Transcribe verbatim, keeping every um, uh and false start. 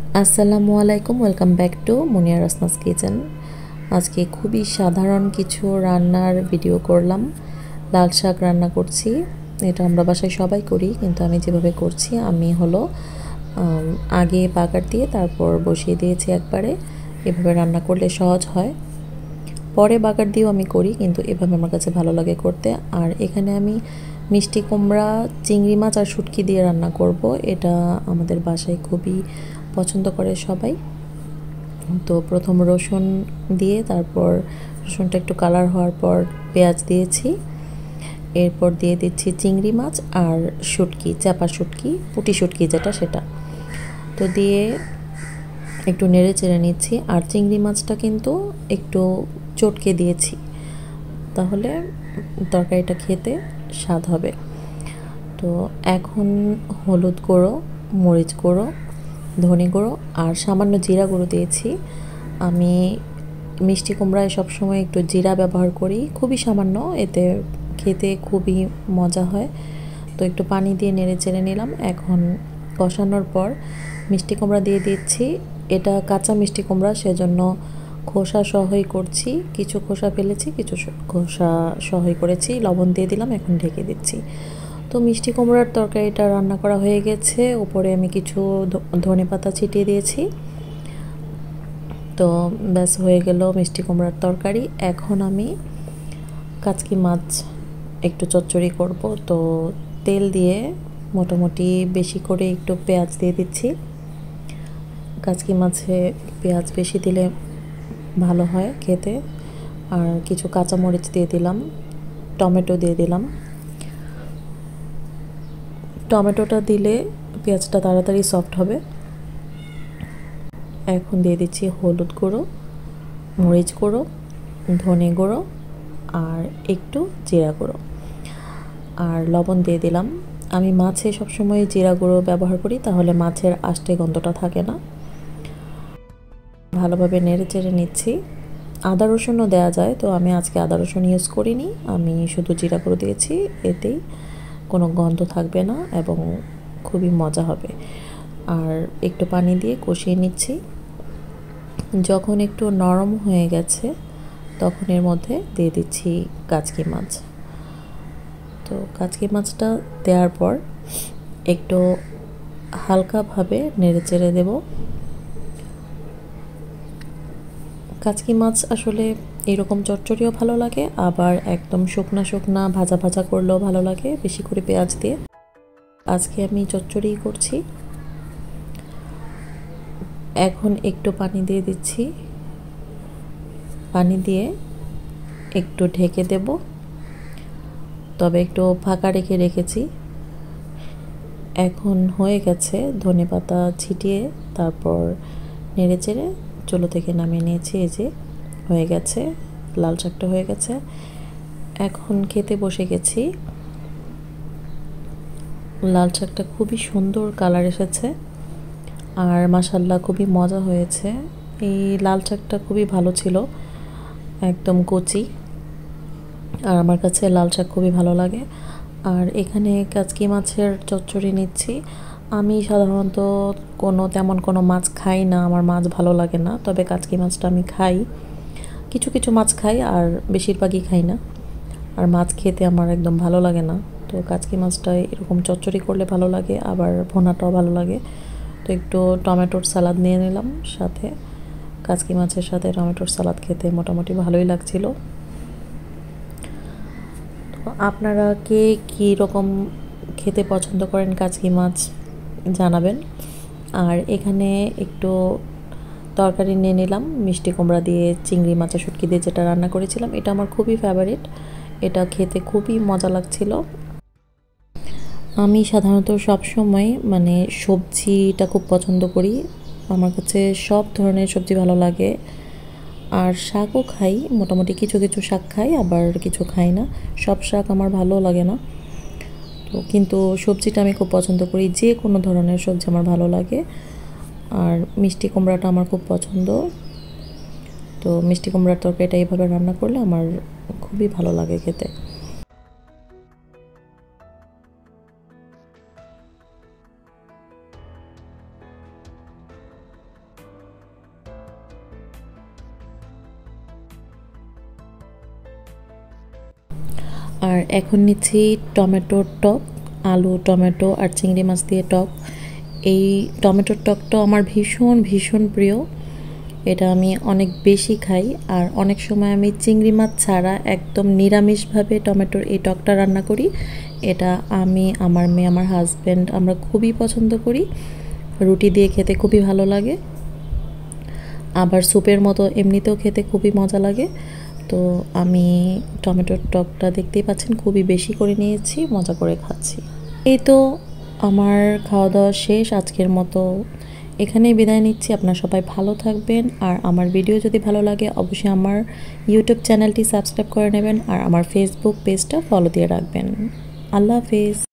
আসসালামু আলাইকুম, welcome back to Muniya Rasnas kitchen. আজকে খুবই সাধারণ কিছু রান্নার ভিডিও করলাম। লাল শাক রান্না করছি। এটা আমরা বাসায় সবাই করি, কিন্তু আমি যেভাবে করছি আমি হলো আগে বাগার দিয়ে তারপর বসিয়ে দিয়েছি একবারে। এভাবে রান্না করলে সহজ হয়। পরে বাগার দিয়েও আমি করি, কিন্তু এভাবে আমার কাছে ভালো লাগে করতে। আর এখানে আমি মিষ্টি কুমড়া, চিংড়ি মাছ আর শুটকি দিয়ে রান্না করব। এটা আমাদের বাসায় খুবই পছন্দ করে সবাই। তো প্রথম রসুন দিয়ে, তারপর রসুনটা একটু কালার হওয়ার পর পেঁয়াজ দিয়েছি। এরপর দিয়ে দিচ্ছি চিংড়ি মাছ আর শুটকি, চাপা শুটকি, পুঁটি শুটকি যেটা, সেটা তো দিয়ে একটু নেড়ে চেড়ে নিচ্ছি। আর চিংড়ি মাছটা কিন্তু একটু চটকে দিয়েছি, তাহলে তরকারিটা খেতে স্বাদ হবে। তো এখন হলুদ গুঁড়ো, মরিচ গুঁড়ো, ধনে গুঁড়ো আর সামান্য জিরা গুঁড়ো দিয়েছি। আমি মিষ্টি কুমড়ায় সবসময় একটু জিরা ব্যবহার করি, খুবই সামান্য, এতে খেতে খুবই মজা হয়। তো একটু পানি দিয়ে নেড়ে চেড়ে নিলাম। এখন কষানোর পর মিষ্টি কুমড়া দিয়ে দিচ্ছি। এটা কাঁচা মিষ্টি কুমড়া, সেজন্য খোসা সহই করছি। কিছু খোসা ফেলেছি, কিছু খোসা সহই করেছি। লবণ দিয়ে দিলাম, এখন ঢেকে দিচ্ছি। তো মিষ্টি কুমড়ার তরকারিটা রান্না করা হয়ে গেছে। উপরে আমি কিছু ধনে পাতা ছিটিয়ে দিয়েছি। তো ব্যাস হয়ে গেল মিষ্টি কুমড়ার তরকারি। এখন আমি কাচকি মাছ একটু চচ্চড়ি করব। তো তেল দিয়ে মোটামুটি বেশি করে একটু পেঁয়াজ দিয়ে দিচ্ছি। কাচকি মাছে পেঁয়াজ বেশি দিলে ভালো হয় খেতে। আর কিছু কাঁচামরিচ দিয়ে দিলাম, টমেটো দিয়ে দিলাম। টমেটোটা দিলে পেঁয়াজটা তাড়াতাড়ি সফট হবে। এখন দিয়ে দিচ্ছি হলুদ গুঁড়ো, মরিচ গুঁড়ো, ধনে গুঁড়ো আর একটু জিরা গুঁড়ো, আর লবণ দিয়ে দিলাম। আমি মাছে সবসময় জিরা গুঁড়ো ব্যবহার করি, তাহলে মাছের আষ্টে গন্ধটা থাকে না। ভালোভাবে নেড়ে চেড়ে নিচ্ছি। আদা রসুনও দেওয়া যায়, তো আমি আজকে আদা রসুন ইউজ করিনি, আমি শুধু জিরা গুঁড়ো দিয়েছি। এতেই কোনো গন্ধ থাকবে না এবং খুবই মজা হবে। আর একটু পানি দিয়ে কষিয়ে নিচ্ছি। যখন একটু নরম হয়ে গেছে, তখন এর মধ্যে দিয়ে দিচ্ছি কাচকি মাছ। তো কাচকি মাছটা দেওয়ার পর একটু হালকাভাবে নেড়ে চেড়ে দেব। কাচকি মাছ আসলে এরকম চচ্চড়িও ভালো লাগে, আবার একদম শুকনা শুকনা ভাজা ভাজা করলেও ভালো লাগে, বেশি করে পেঁয়াজ দিয়ে। আজকে আমি চচ্চড়ি করছি। এখন একটু পানি দিয়ে দিচ্ছি। পানি দিয়ে একটু ঢেকে দেব, তবে একটু ফাঁকা রেখে রেখেছি। এখন হয়ে গেছে, ধনেপাতা ছিটিয়ে তারপর নেড়ে চেড়ে চুলো থেকে নামিয়ে নিয়েছি। এই যে হয়ে গেছে, লাল শাকটা হয়ে গেছে। এখন খেতে বসে গেছি। লাল শাকটা খুবই সুন্দর কালার এসেছে, আর মাশাল্লাহ খুবই মজা হয়েছে। এই লাল শাকটা খুবই ভালো ছিল, একদম কচি। আর আমার কাছে লাল শাক খুবই ভালো লাগে। আর এখানে কাচকি মাছের চচ্চড়ি নিচ্ছি। আমি সাধারণত কোনো তেমন কোনো মাছ খাই না, আমার মাছ ভালো লাগে না, তবে কাচকি মাছটা আমি খাই। কিছু কিছু মাছ খাই, আর বেশিরভাগই খাই না। আর মাছ খেতে আমার একদম ভালো লাগে না। তো কাচকি মাছটা এরকম চচ্চড়ি করলে ভালো লাগে, আবার ভুনাটাও ভালো লাগে। তো একটু টমেটোর সালাদ নিয়ে নিলাম সাথে। কাচকি মাছের সাথে টমেটোর সালাদ খেতে মোটামুটি ভালোই লাগছিল। তো আপনারা কে কী রকম খেতে পছন্দ করেন কাচকি মাছ জানাবেন। আর এখানে একটু তরকারি নিয়ে নিলাম, মিষ্টি কুমড়া দিয়ে, চিংড়ি মাছ আর শুটকি দিয়ে যেটা রান্না করেছিলাম, এটা আমার খুবই ফেভারিট। এটা খেতে খুবই মজা লাগছিল। আমি সাধারণত সবসময় মানে সবজিটা খুব পছন্দ করি। আমার কাছে সব ধরনের সবজি ভালো লাগে। আর শাকও খাই, মোটামুটি কিছু কিছু শাক খাই, আবার কিছু খাই না। সব শাক আমার ভালো লাগে না। তো কিন্তু সবজিটা আমি খুব পছন্দ করি, যে কোনো ধরনের সবজি আমার ভালো লাগে। আর মিষ্টি কুমড়াটা আমার খুব পছন্দ। তো মিষ্টি কুমড়ার তরকারিটা এইভাবে রান্না করলে আমার খুবই ভালো লাগে খেতে। আর এখন নিচ্ছি টমেটোর টক, আলু টমেটো আর চিংড়ি মাছ দিয়ে টক। এই টমেটোর টকটা আমার ভীষণ ভীষণ প্রিয়, এটা আমি অনেক বেশি খাই। আর অনেক সময় আমি চিংড়ি মাছ ছাড়া একদম নিরামিষভাবে টমেটোর এই টকটা রান্না করি। এটা আমি, আমার মেয়ে, আমার হাজব্যান্ড আমরা খুবই পছন্দ করি। রুটি দিয়ে খেতে খুবই ভালো লাগে, আবার স্যুপের মতো এমনিতেও খেতে খুবই মজা লাগে। তো আমি টমেটোর টকটা দেখতেই পাচ্ছেন খুবই বেশি করে নিয়েছি, মজা করে খাচ্ছি। এই তো আমার খাওয়া দাওয়া শেষ আজকের মতো, এখানেই বিদায় নিচ্ছি। আপনারা সবাই ভালো থাকবেন, আর আমার ভিডিও যদি ভালো লাগে অবশ্যই আমার ইউটিউব চ্যানেলটি সাবস্ক্রাইব করে নেবেন আর আমার ফেসবুক পেজটা ফলো দিয়ে রাখবেন। আল্লাহ হাফেজ।